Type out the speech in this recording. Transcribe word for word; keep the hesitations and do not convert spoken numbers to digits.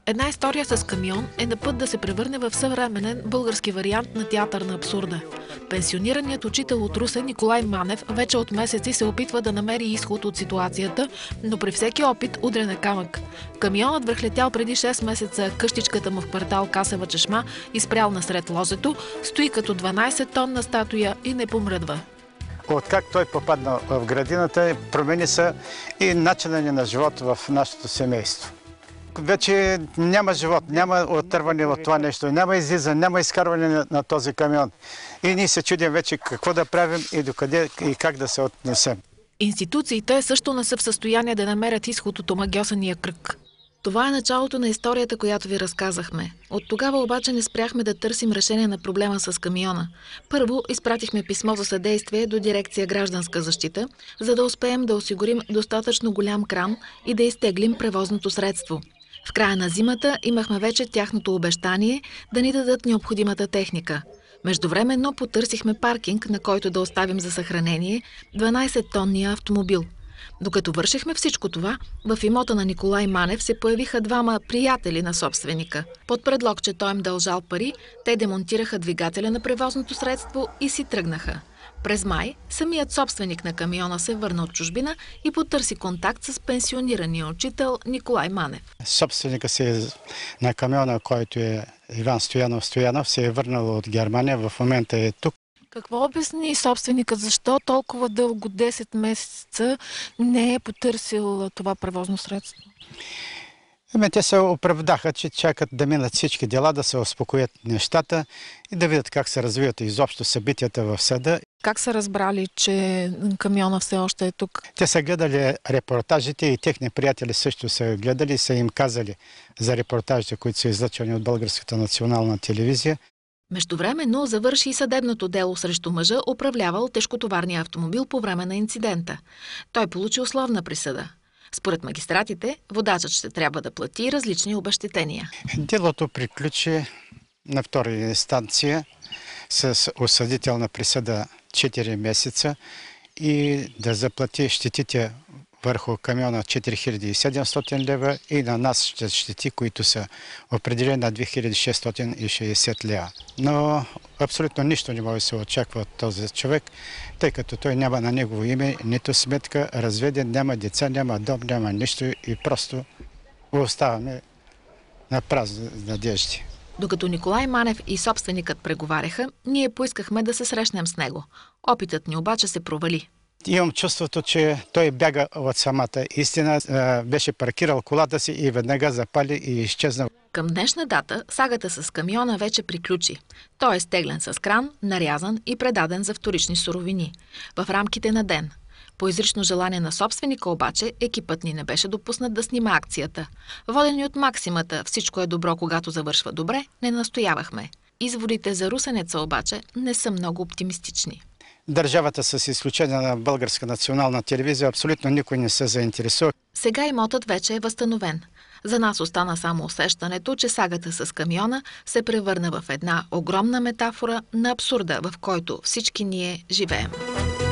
Една история с камион е на път да се превърне в съвременен български вариант на театър на абсурда. Пенсионираният учител от Русе Николай Манев вече от месеци се опитва да намери изход от ситуацията, но при всеки опит удря на камък. Камионът връхлетял преди шест месеца къщичката му в квартал Касева чешма и спрял насред лозето, стои като дванайсет тонна статуя и не помръдва. Откак той попадна в градината, промени се и начина ни на живот в нашето семейство. Вече няма живот, няма оттърване от това нещо, няма излизане, няма изкарване на, на този камион. И ние се чудим вече какво да правим и докъде и как да се отнесем. Институциите също не са в състояние да намерят изход от омагьосания кръг. Това е началото на историята, която ви разказахме. От тогава обаче не спряхме да търсим решение на проблема с камиона. Първо изпратихме писмо за съдействие до дирекция Гражданска защита, за да успеем да осигурим достатъчно голям кран и да изтеглим превозното средство. В края на зимата имахме вече тяхното обещание да ни дадат необходимата техника. Междувременно потърсихме паркинг, на който да оставим за съхранение дванайсет-тонния автомобил. Докато вършихме всичко това, в имота на Николай Манев се появиха двама приятели на собственика. Под предлог, че той им дължал пари, те демонтираха двигателя на превозното средство и си тръгнаха. През май самият собственик на камиона се върна от чужбина и потърси контакт с пенсионирания учител Николай Манев. Собственика си на камиона, който е Иван Стоянов Стоянов, се е върнал от Германия, в момента е тук. Какво обясни собственикът? Защо толкова дълго, десет месеца, не е потърсил това превозно средство? Ами, те се оправдаха, че чакат да минат всички дела, да се успокоят нещата и да видят как се развиват изобщо събитията в съда. Как са разбрали, че камиона все още е тук? Те са гледали репортажите и техни приятели също са гледали и са им казали за репортажите, които са излъчвани от Българската национална телевизия. Междувременно завърши и съдебното дело срещу мъжа, управлявал тежкотоварния автомобил по време на инцидента. Той получи условна присъда. Според магистратите, водачът ще трябва да плати различни обезщетения. Делото приключи на втора инстанция с осъдителна присъда четири месеца и да заплати щетите върху камиона четири хиляди и седемстотин лева и на нас ще щети, които са определени на две хиляди шестстотин и шейсет лева. Но абсолютно нищо не може да се очаква от този човек, тъй като той няма на негово име нито сметка, разведен, няма деца, няма дом, няма нищо и просто оставаме на празни надежди. Докато Николай Манев и собственикът преговаряха, ние поискахме да се срещнем с него. Опитът ни обаче се провали. Имам чувството, че той бяга от самата истина, беше паркирал колата си и веднага запали и изчезна. Към днешна дата сагата с камиона вече приключи. Той е стеглен с кран, нарязан и предаден за вторични суровини. В рамките на ден. По изрично желание на собственика обаче, екипът ни не беше допуснат да снима акцията. Водени от максимата «Всичко е добро, когато завършва добре», не настоявахме. Изводите за русенеца обаче не са много оптимистични. Държавата, с изключение на Българска национална телевизия, абсолютно никой не се заинтересува. Сега имотът вече е възстановен. За нас остана само усещането, че сагата с камиона се превърна в една огромна метафора на абсурда, в който всички ние живеем.